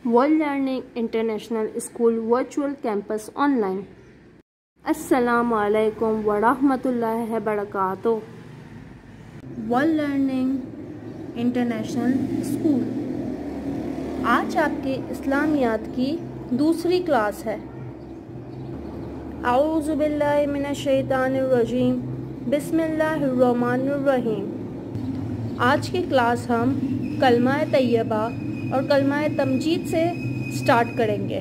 World learning international school virtual campus online. अस्सलामु अलैकुम वरहमतुल्लाहि वबरकातुहू। वर्ल्ड लर्निंग इंटरनेशनल स्कूल आज आपके इस्लामियात की दूसरी क्लास है। औज़ु बिल्लाहि मिनश शैतानिर रजीम, बिस्मिल्लाहिर्रहमानिर रहीम। आज की क्लास हम कलमा तैयबा और कलमा तमजीद से स्टार्ट करेंगे।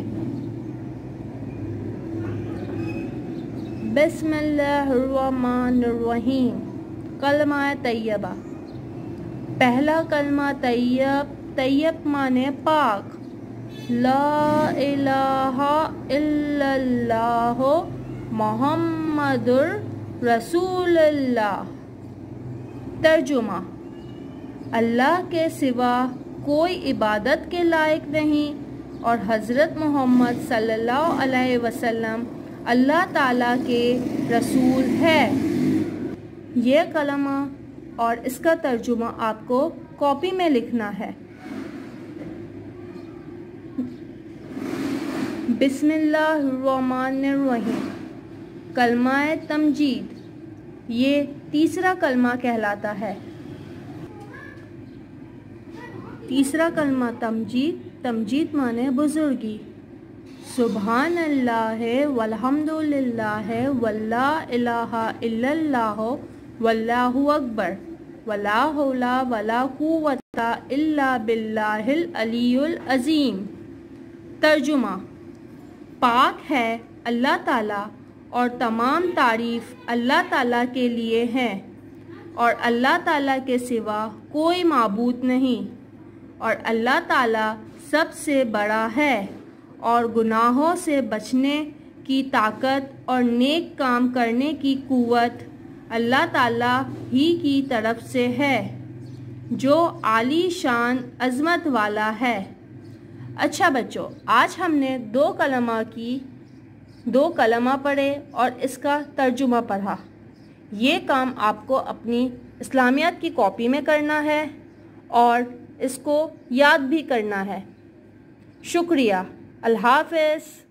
बिस्मिल्लाहिर्रहमानिर्रहीम। कलमा तैयबा। पहला कलमा तैयब, तैयब माने पाक। ला इलाहा इल्लल्लाह मुहम्मदुर रसूलुल्लाह। तर्जुमा, अल्लाह के सिवा कोई इबादत के लायक नहीं और हज़रत मोहम्मद सल्लल्लाहु अलैहि वसल्लम अल्लाह ताला के रसूल है। यह कलमा और इसका तर्जुमा आपको कॉपी में लिखना है। बिस्मिल्लाहिर्रहमानिर्रहीम। कलमा तमजीद, ये तीसरा कलमा कहलाता है। तीसरा कलमा तमजीद, तमजीद माने बुजुर्गी। सुभान अल्लाह वल्हम्दुलिल्लाह वल्ला इलाहा इल्लल्लाह वल्लाहु अकबर वला हौला वला कुव्वता इल्ला बिल्लाहिल अलीयुल अज़ीम। तर्जुमा, पाक है अल्लाह ताला और तमाम तारीफ़ अल्लाह ताला के लिए हैं और अल्लाह ताला के सिवा कोई माबूद नहीं और अल्लाह ताला सबसे बड़ा है और गुनाहों से बचने की ताकत और नेक काम करने की कुव्वत अल्लाह ताला ही की तरफ से है जो आली शान अज़मत वाला है। अच्छा बच्चों, आज हमने दो कलमा पढ़े और इसका तर्जुमा पढ़ा। ये काम आपको अपनी इस्लामियात की कॉपी में करना है और इसको याद भी करना है। शुक्रिया। अल्लाह हाफ़िज़।